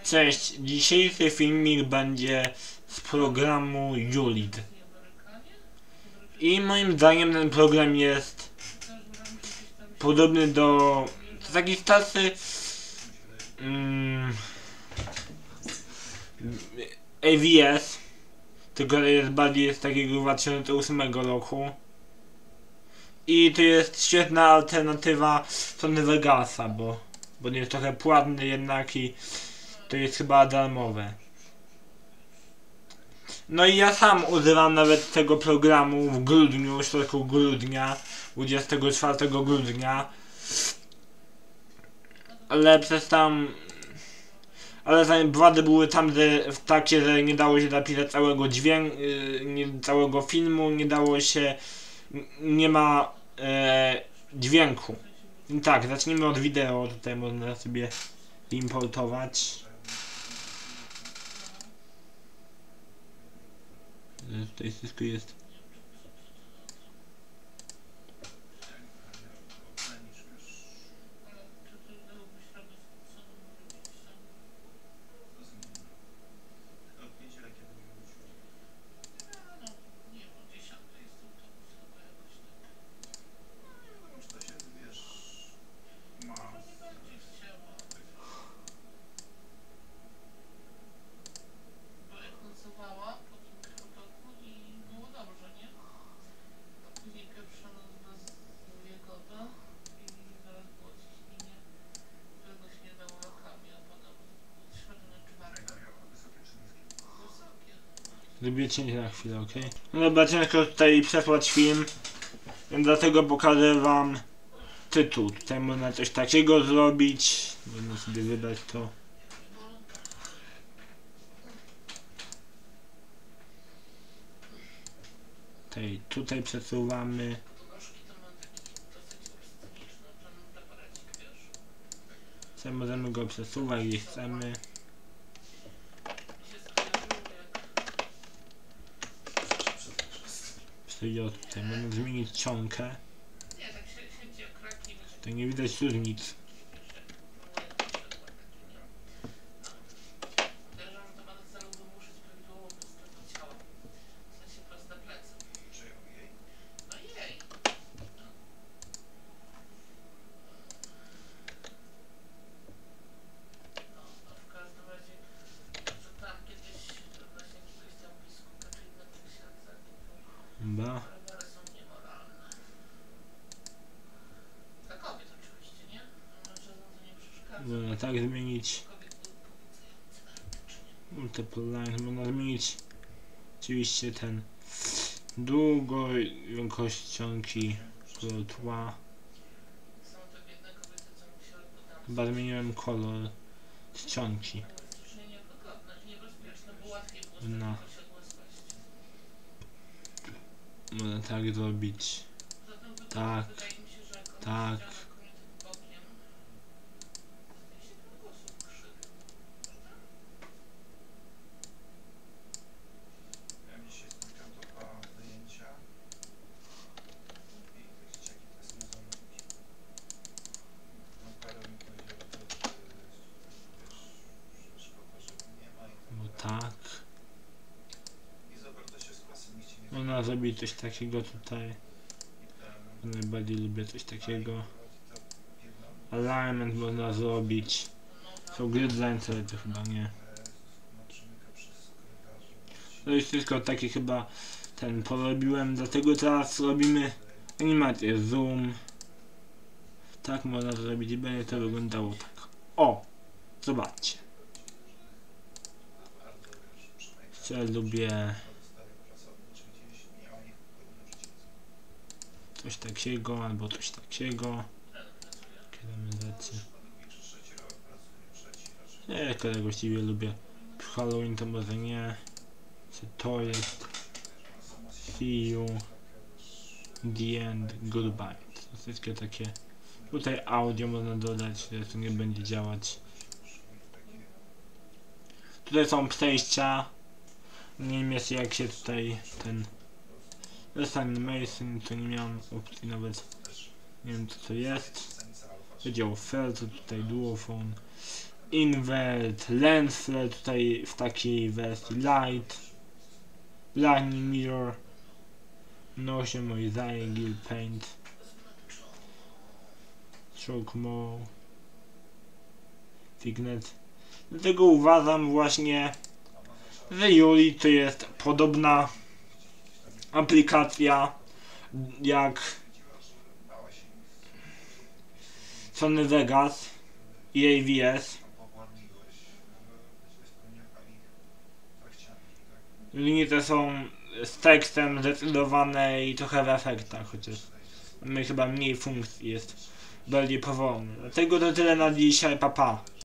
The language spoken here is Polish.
Cześć, dzisiejszy filmik będzie z programu Julid. I moim zdaniem ten program jest podobny do taki starszy AVS, tylko jest bardziej z takiego 2008 roku. I to jest świetna alternatywa Sony Vegasa, bo nie jest trochę płatny jednak i to jest chyba darmowe. No i ja sam używam nawet tego programu w grudniu, w środku grudnia, 24 grudnia. Ale wady były tam, że takie, że nie dało się zapisać całego całego filmu, nie dało się, nie ma dźwięku. I tak, zacznijmy od wideo, tutaj można sobie importować. Tutaj wszystko jest. Zrobię cięcie na chwilę, ok? No dobra, ciężko tutaj przesłać film, więc dlatego pokażę wam tytuł. Tutaj można coś takiego zrobić. Można sobie wybrać to. Tutaj przesuwamy. Możemy go przesuwać, gdzie chcemy. Tutaj można zmienić ciągę. Tutaj nie widać różnic. Ba. Można tak zmienić. Multiple line, można zmienić oczywiście ten długość ciągi, kolor tła. Chyba zmieniłem kolor czcionki. No. Można tak zrobić. Tak. Tak. Tak. Można zrobić coś takiego tutaj. Najbardziej lubię coś takiego. Alignment można zrobić. So grid lines, ale to chyba nie. To jest wszystko takie chyba porobiłem, dlatego teraz robimy animację zoom. Tak można zrobić i będzie to wyglądało tak. O! Zobaczcie. Jeszcze lubię coś takiego albo coś takiego. Nie, które właściwie lubię. Halloween to może nie. To jest see you the end goodbye. To wszystkie takie. Tutaj audio można dodać, że to nie będzie działać. Tutaj są przejścia. Nie wiem jeszcze jak się tutaj Animation, to nie miałem opcji nawet. Nie wiem co to jest. Wydział Fair, to tutaj Duophone. Invert Lens Flare tutaj w takiej wersji Light, Lightning Mirror, Nosie Mosaic, Gil Paint, Shock Mode, Thickness. Dlatego uważam właśnie, że Yoli to jest podobna aplikacja jak Sony Vegas i AVS. Linie te są z tekstem zdecydowane i trochę w efektach, chociaż chyba mniej funkcji jest, bardziej powolny. Dlatego to tyle na dzisiaj, pa pa.